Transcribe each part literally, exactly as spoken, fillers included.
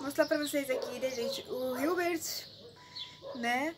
mostrar pra vocês aqui, né, gente, o Hilbert, né?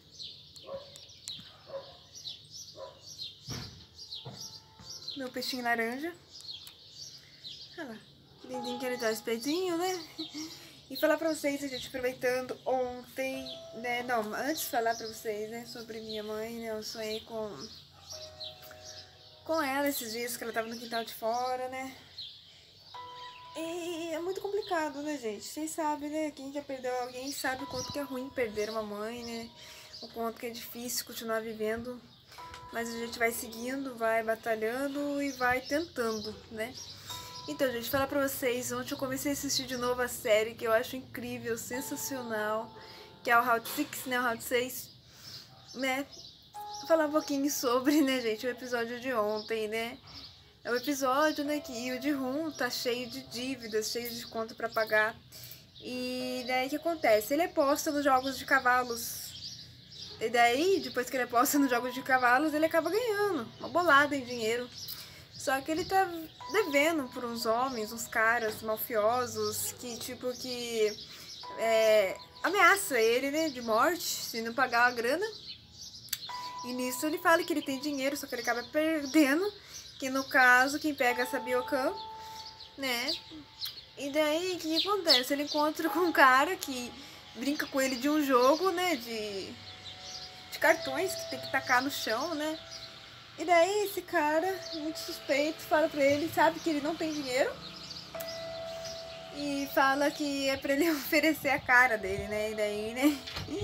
Meu peixinho laranja. Olha lá, que lindinho que ele tá, esse peitinho, né? E falar pra vocês, a gente, aproveitando ontem, né, não, antes de falar pra vocês, né, sobre minha mãe, né, eu sonhei com, com ela esses dias que ela tava no quintal de fora, né? E é muito complicado, né, gente? Vocês sabem, né? Quem já perdeu alguém sabe o quanto que é ruim perder uma mãe, né? O quanto que é difícil continuar vivendo. Mas a gente vai seguindo, vai batalhando e vai tentando, né? Então, gente, falar pra vocês, ontem eu comecei a assistir de novo a série que eu acho incrível, sensacional, que é o Round Six, né? O Round seis, né? Falar um pouquinho sobre, né, gente, o episódio de ontem, né? É o episódio, né, que o Ji-hoon tá cheio de dívidas, cheio de conta pra pagar. E daí o que acontece? Ele aposta nos jogos de cavalos. E daí, depois que ele aposta nos jogos de cavalos, ele acaba ganhando uma bolada em dinheiro. Só que ele tá devendo por uns homens, uns caras mafiosos, que tipo que é, ameaça ele, né, de morte, se não pagar a grana. E nisso ele fala que ele tem dinheiro, só que ele acaba perdendo. Que no caso, quem pega essa Byokan, né? E daí, o que, que acontece? Ele encontra com um cara que brinca com ele de um jogo, né? De, de cartões que tem que tacar no chão, né? E daí, esse cara, muito suspeito, fala pra ele, sabe que ele não tem dinheiro. E fala que é pra ele oferecer a cara dele, né? E daí, né?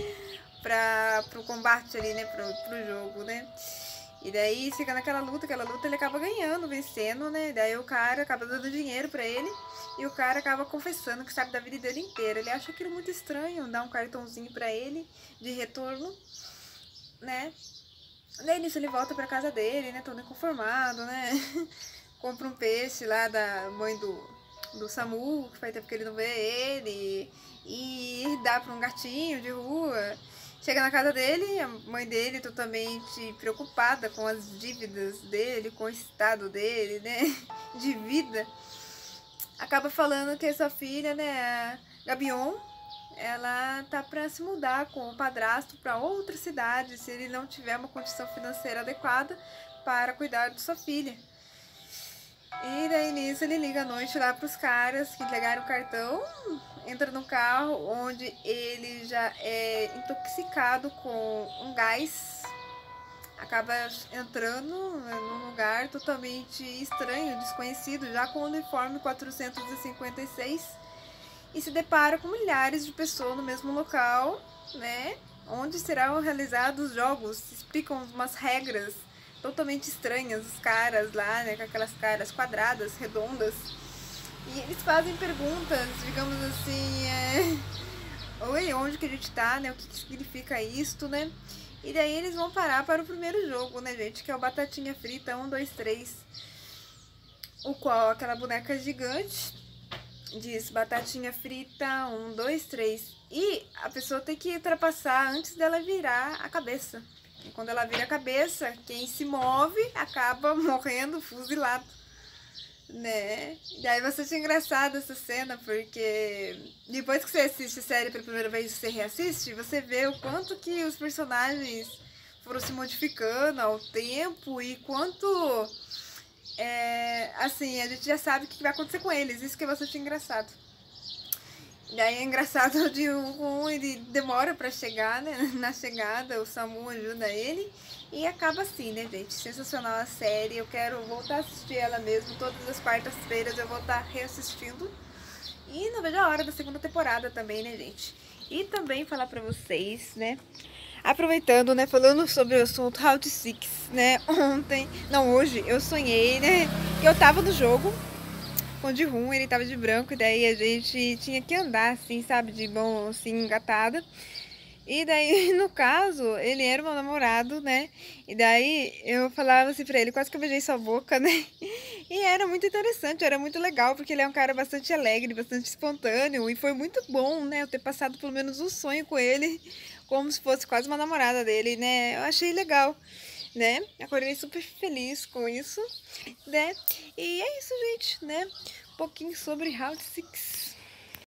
Pra, pro combate ali, né? Pro, pro jogo, né? E daí fica naquela luta, aquela luta ele acaba ganhando, vencendo, né? Daí o cara acaba dando dinheiro pra ele e o cara acaba confessando que sabe da vida dele inteira. Ele acha aquilo muito estranho, dá um cartãozinho pra ele de retorno, né? Daí nisso ele volta pra casa dele, né? Todo inconformado, né? Compra um peixe lá da mãe do, do Samu, que faz tempo que ele não vê ele, e dá pra um gatinho de rua. Chega na casa dele, a mãe dele totalmente preocupada com as dívidas dele, com o estado dele, né, de vida. Acaba falando que essa filha, né, a Gabion, ela tá pra se mudar com o padrasto pra outra cidade, se ele não tiver uma condição financeira adequada para cuidar de sua filha. E daí nisso ele liga à noite lá pros caras que entregaram o cartão, entra no carro onde ele já é intoxicado com um gás, acaba entrando num lugar totalmente estranho, desconhecido, já com o uniforme quatrocentos e cinquenta e seis, e se depara com milhares de pessoas no mesmo local, né, onde serão realizados jogos, explicam umas regras totalmente estranhas, os caras lá, né, com aquelas caras quadradas, redondas, e eles fazem perguntas, digamos assim, é... oi, onde que a gente tá, né, o que, que significa isto, né, e daí eles vão parar para o primeiro jogo, né, gente, que é o Batatinha Frita um, dois, três, o qual aquela boneca gigante diz Batatinha Frita um, dois, três, e a pessoa tem que ultrapassar antes dela virar a cabeça. E quando ela vira a cabeça, quem se move acaba morrendo fuzilado, né? E aí você acha engraçado essa cena, porque depois que você assiste a série pela primeira vez e você reassiste, você vê o quanto que os personagens foram se modificando ao tempo e quanto, é, assim, a gente já sabe o que vai acontecer com eles, isso que é bastante engraçado. E aí é engraçado de um, um ele demora pra chegar, né? Na chegada, o Samu ajuda ele. E acaba assim, né, gente? Sensacional a série. Eu quero voltar a assistir ela mesmo. Todas as quartas-feiras eu vou estar reassistindo. E não vejo a hora da segunda temporada também, né, gente? E também falar pra vocês, né? Aproveitando, né? Falando sobre o assunto Round Six, né? Ontem, não, hoje, eu sonhei, né? Que eu tava no jogo com o Ji-hoon, ele tava de branco, e daí a gente tinha que andar assim, sabe, de mão assim, engatada. E daí, no caso, ele era meu namorado, né? E daí eu falava assim pra ele, quase que eu beijei sua boca, né? E era muito interessante, era muito legal, porque ele é um cara bastante alegre, bastante espontâneo, e foi muito bom, né? Eu ter passado pelo menos um sonho com ele, como se fosse quase uma namorada dele, né? Eu achei legal, né? Acordei super feliz com isso, né? E é isso, gente, né? Um pouquinho sobre Round Six.